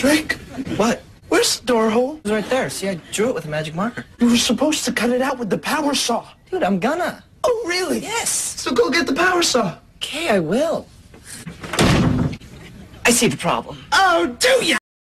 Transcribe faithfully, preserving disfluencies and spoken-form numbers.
Drake, What? where's the door hole? It was right there. See, I drew it with a magic marker. You were supposed to cut it out with the power saw. Dude, I'm gonna. Oh, really? Yes. So go get the power saw. Okay, I will. I see the problem. Oh, do ya?